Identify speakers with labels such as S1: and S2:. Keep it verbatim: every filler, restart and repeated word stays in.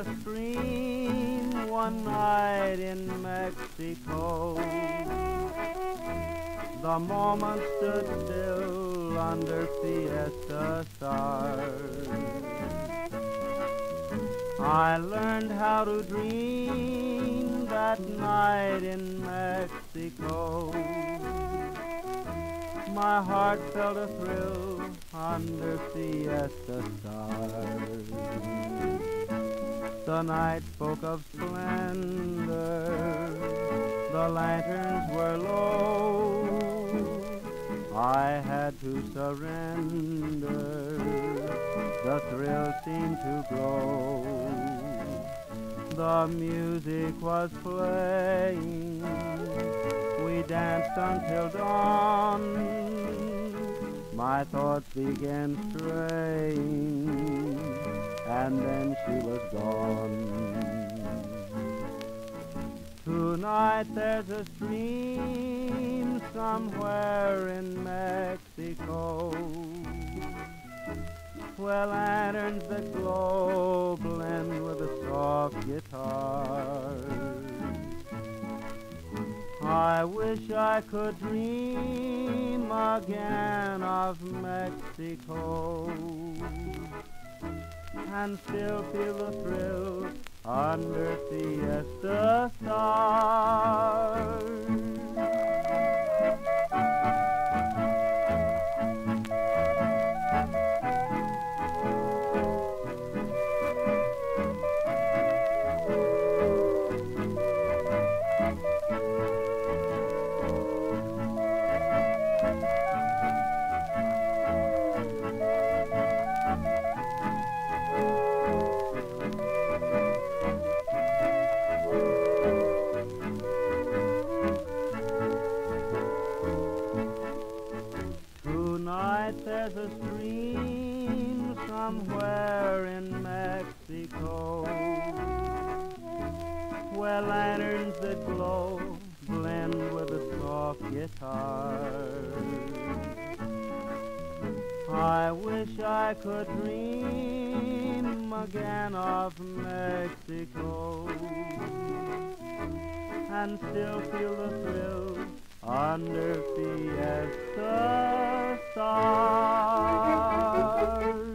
S1: a stream one night in Mexico. The moment stood still under Fiesta stars. I learned how to dream that night in Mexico. My heart felt a thrill under Fiesta stars. The night spoke of splendor, the lanterns were low. I had to surrender, the thrill seemed to grow. The music was playing, we danced until dawn. My thoughts began straying, and then she was gone. Tonight there's a stream somewhere in Mexico, where lanterns that glow blend with a soft guitar. I wish I could dream again of Mexico and still feel the thrill under Fiesta stars. Tonight there's a stream somewhere in Mexico, where lanterns that glow blend with a soft guitar. I wish I could dream again of Mexico and still feel the thrill under Fiesta stars.